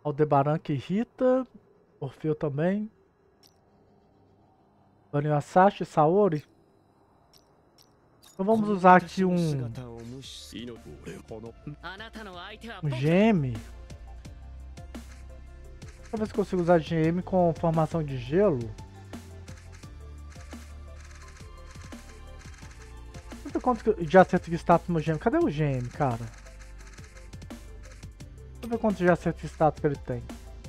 Aldebaran que irrita. Orfeu também. Baniu Asashi, Saori. Então vamos usar aqui um GM. Deixa eu ver se consigo usar GM com formação de gelo. Deixa eu ver quanto de acerto de status no GM. Cadê o GM, cara? Deixa eu ver quanto de acerto de status que ele tem.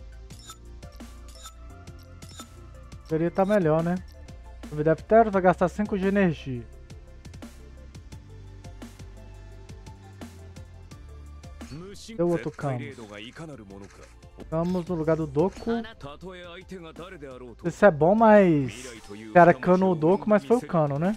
Deveria estar melhor, né? O Videptero vai gastar 5 de energia. Deu outro Camus. Camus no lugar do Doku. Isso é bom, mas... Era Cano ou Doku, mas foi o Cano, né?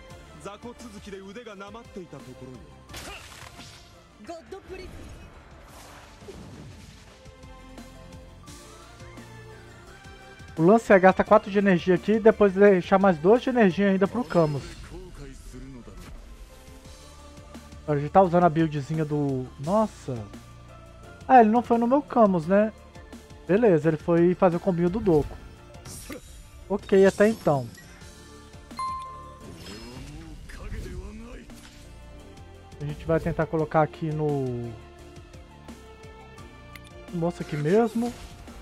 O lance é gasta 4 de energia aqui e depois deixar mais 2 de energia ainda pro Camus. A gente tá usando a buildzinha do... Nossa! Ah, ele não foi no meu Camus, né? Beleza, ele foi fazer o combinho do Doku. Ok, até então. A gente vai tentar colocar aqui no... Moça aqui mesmo.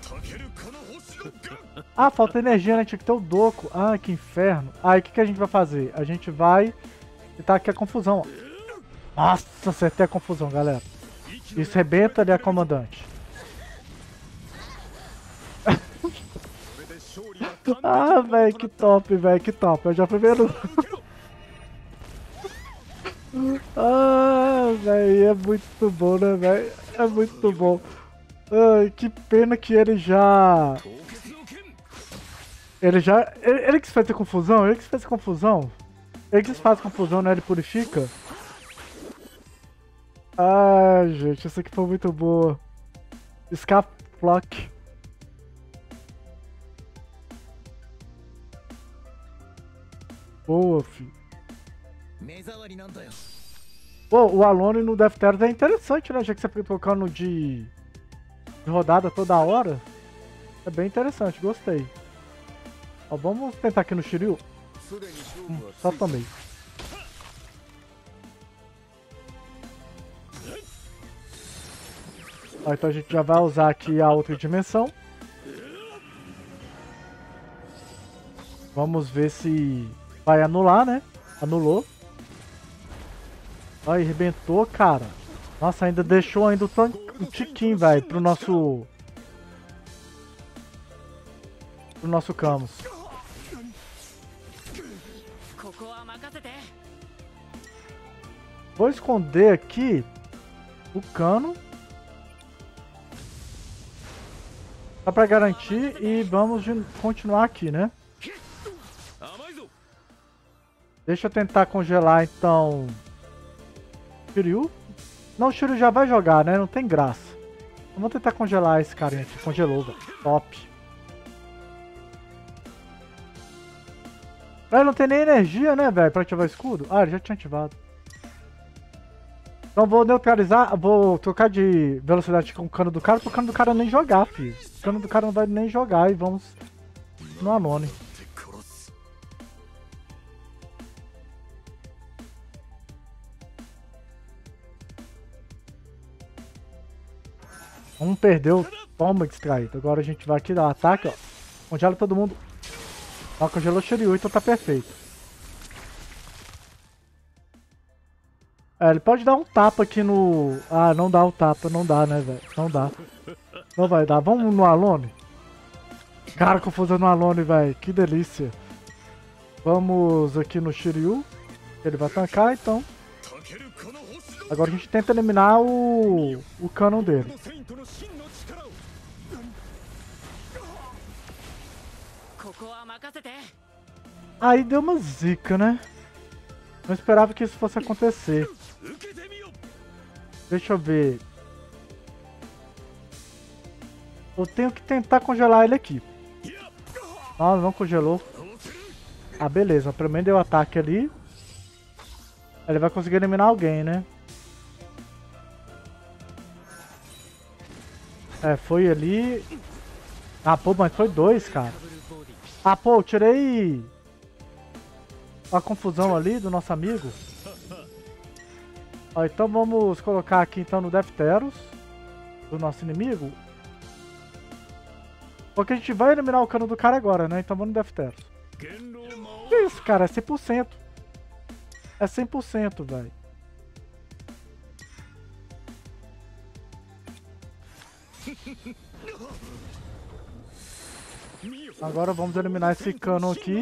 Ah, falta energia, né? Tinha que ter o Doku. Ah, que inferno. Aí, o que a gente vai fazer? A gente vai... Tá aqui a confusão, ó. Nossa, acertei a confusão, galera. Isso rebenta ali a comandante. Ah, velho, que top, velho, que top. Eu já fui vendo. Ah, velho, é muito bom, né, velho? É muito bom. Ai, que pena que ele já... Ele que fez a confusão? Ele que fez a confusão? Ele que faz confusão, né? Ele purifica? Ah, gente, essa aqui foi muito boa. Scaflock. Boa, filho. Pô, o Alone no Defteros é interessante, né? Já que você fica tocando de rodada toda hora. É bem interessante, gostei. Ó, vamos tentar aqui no Shiryu. Só tomei. Ó, então a gente já vai usar aqui a outra dimensão. Vamos ver se vai anular, né? Anulou. Ó, arrebentou, cara. Nossa, ainda deixou ainda um tiquinho, velho, pro nosso Camus. Vou esconder aqui o cano. Só pra garantir e vamos continuar aqui, né? Deixa eu tentar congelar então Shiryu. Não, o Shiryu já vai jogar, né? Não tem graça. Vamos tentar congelar esse carinha aqui. Congelou, velho. Top. Ele não tem nem energia, né, velho? Pra ativar o escudo. Ah, ele já tinha ativado. Então vou neutralizar. Vou trocar de velocidade com o cano do cara. Pro cano do cara nem jogar, filho. O cano do cara não vai nem jogar. E vamos no Alone. Vamos perder o... Toma, distraído. Agora a gente vai aqui dar um ataque, ó. Congela todo mundo. Ó, congelou o Shiryu, então tá perfeito. É, ele pode dar um tapa aqui no... Ah, não dá o tapa. Não dá, né, velho? Não dá. Não vai dar. Vamos no Alone? Cara, confusão no Alone, velho. Que delícia. Vamos aqui no Shiryu. Ele vai tancar, então. Agora a gente tenta eliminar o canon dele. Aí deu uma zica, né? Não esperava que isso fosse acontecer. Deixa eu ver. Eu tenho que tentar congelar ele aqui. Não congelou. Ah, beleza. Pelo menos deu o ataque ali. Ele vai conseguir eliminar alguém, né? É, foi ali... Ah, pô, mas foi 2, cara. Ah, pô, eu tirei... a confusão ali do nosso amigo. Ó, então vamos colocar aqui então no Defteros, do nosso inimigo. Porque a gente vai eliminar o cano do cara agora, né? Então vamos no Defteros. Que isso, cara? É 100%. É 100%, velho. Agora vamos eliminar esse cano aqui.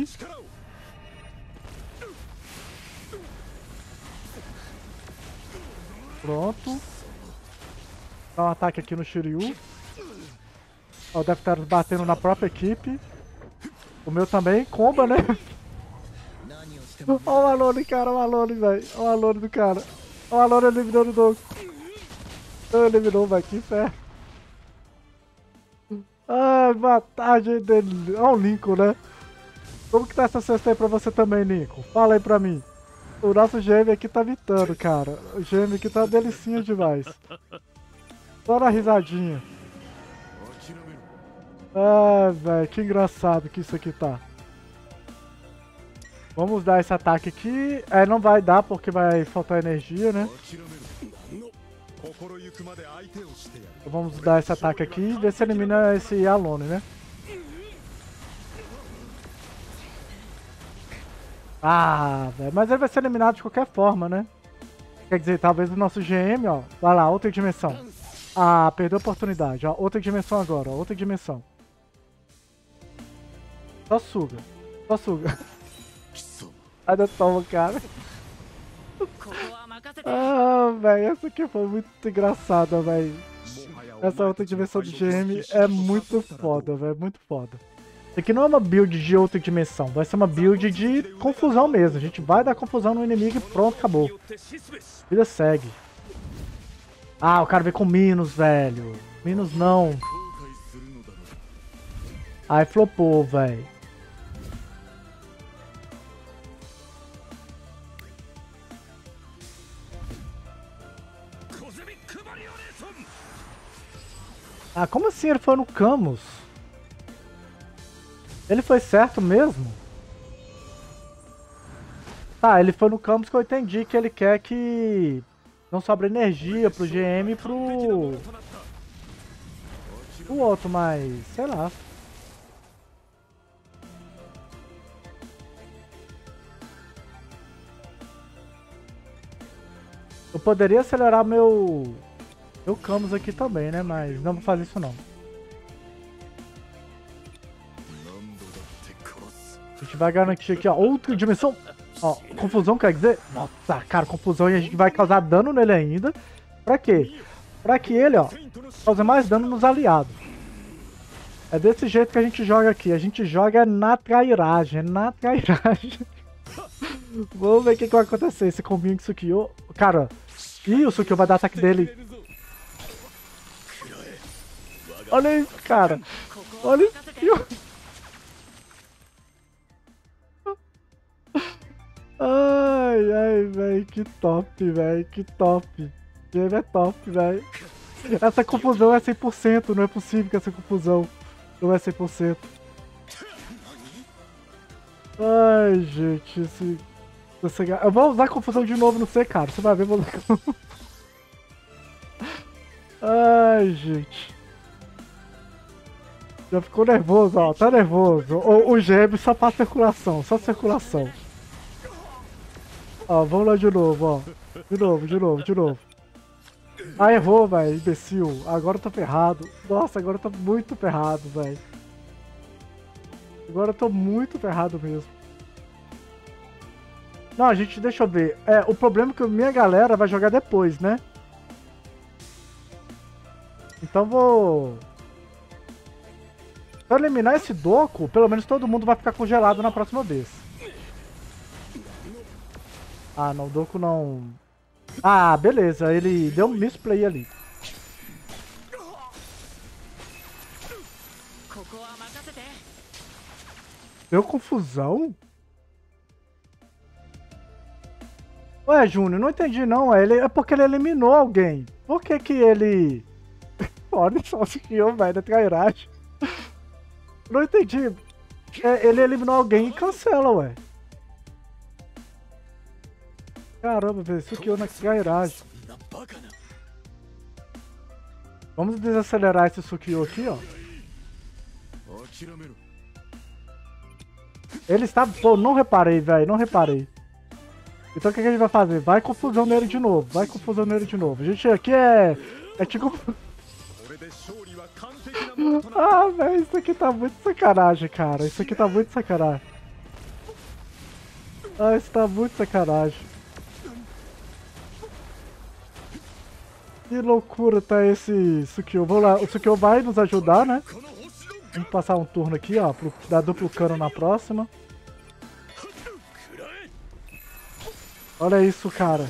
Pronto. Dá um ataque aqui no Shiryu. Ó, o Defteros batendo na própria equipe. O meu também, comba, né? Ó o Alone, cara, o Alone, velho. Ó o Alone do cara. Ó o Alone eliminando o Doku. Não eliminou, velho, que inferno. Ai, vantagem dele. Ó o Lincoln, né? Como que tá essa cesta aí pra você também, Lincoln? Fala aí pra mim. O nosso gêmeo aqui tá vitando, cara. O gêmeo aqui tá delicinha demais. Só na risadinha. Ah, velho, que engraçado que isso aqui tá. Vamos dar esse ataque aqui. É, não vai dar porque vai faltar energia, né? Então vamos dar esse ataque aqui e ver se elimina esse Alone, né? Ah, velho, mas ele vai ser eliminado de qualquer forma, né? Quer dizer, talvez o nosso GM, ó. Vai lá, outra dimensão. Ah, perdeu a oportunidade, ó. Outra dimensão agora, ó. Outra dimensão. Só suga. Só suga. Ainda toma, cara. Ah, velho, essa aqui foi muito engraçada, velho. Essa outra dimensão do GM é muito foda, velho. Muito foda. Isso aqui não é uma build de outra dimensão. Vai ser uma build de confusão mesmo. A gente vai dar confusão no inimigo e pronto, acabou. Vida segue. Ah, o cara veio com Minos, velho. Minos não. Ai, flopou, velho. Ah, como assim ele foi no Camus? Ele foi certo mesmo? Tá, ele foi no Camus que eu entendi que ele quer que não sobre energia pro GM e pro outro, mas sei lá. Eu poderia acelerar meu Camus aqui também, né? Mas não vou fazer isso não. A gente vai garantir aqui, ó, outra dimensão. Ó, confusão quer dizer? Nossa, cara, confusão e a gente vai causar dano nele ainda. Pra quê? Pra que ele, ó, cause mais dano nos aliados. É desse jeito que a gente joga aqui. A gente joga na trairagem, na trairagem. Vamos ver o que vai acontecer. Esse combinho com o Sukio. Cara, ih, o Sukio vai dar ataque dele. Olha isso, cara. Olha isso. Ai, ai, velho, que top, velho, que top. Game é top, velho. Essa confusão é 100%, não é possível que essa confusão não é 100%. Ai, gente, eu vou usar confusão de novo no C, cara, você vai ver, eu vou usar. Ai, gente. Já ficou nervoso, ó, tá nervoso. O gêmeo só faz circulação, só circulação. Ó, vamos lá de novo, ó. De novo. Ah, errou, velho, imbecil. Agora eu tô ferrado. Nossa, agora eu tô muito ferrado, velho. Agora eu tô muito ferrado mesmo. Não, gente, deixa eu ver. É, o problema é que a minha galera vai jogar depois, né? Então vou... Pra eliminar esse Doku, pelo menos todo mundo vai ficar congelado na próxima vez. Ah, não, o Doku não... Ah, beleza, ele deu um misplay ali. Deu confusão? Ué, Júnior, não entendi não. É porque ele eliminou alguém. Por que que ele... fone, só o Sukio, velho, da trairagem. Não entendi. Ele eliminou alguém e cancela, ué. Caramba, velho, Sukio na trairagem. Vamos desacelerar esse Sukio aqui, ó. Ele está... Pô, não reparei, velho, não reparei. Então o que a gente vai fazer? Vai confusão nele de novo, vai confusão nele de novo. A gente aqui é tipo... Ah, velho, isso aqui tá muito sacanagem, cara. Isso aqui tá muito sacanagem. Ah, isso tá muito sacanagem. Que loucura tá esse Sukio. Vamos lá, o Sukio vai nos ajudar, né? Vamos passar um turno aqui, ó, dar duplo cano na próxima. Olha isso, cara.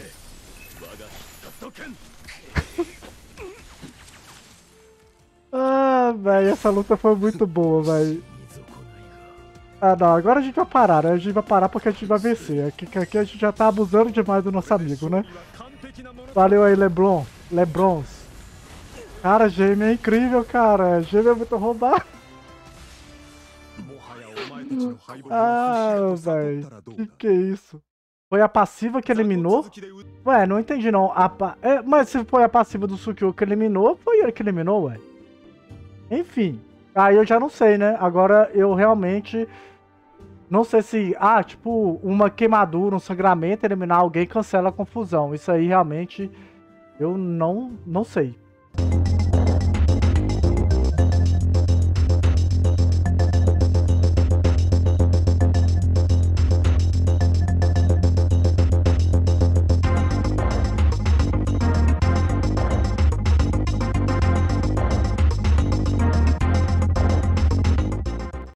Ah, velho, essa luta foi muito boa, velho. Ah, não, agora a gente vai parar, né? A gente vai parar porque a gente vai vencer. Aqui a gente já tá abusando demais do nosso amigo, né? Valeu aí, Lebrons. Cara, Gêmeo é incrível, cara. Gêmeo é muito roubado. Ah, velho. Que é isso? Foi a passiva que eliminou? Ué, não entendi não. Mas se foi a passiva do Sukio que eliminou, foi ele que eliminou, ué. Enfim. Aí eu já não sei, né? Agora eu realmente... Não sei se... Ah, tipo, uma queimadura, um sangramento, eliminar alguém cancela a confusão. Isso aí realmente eu não sei.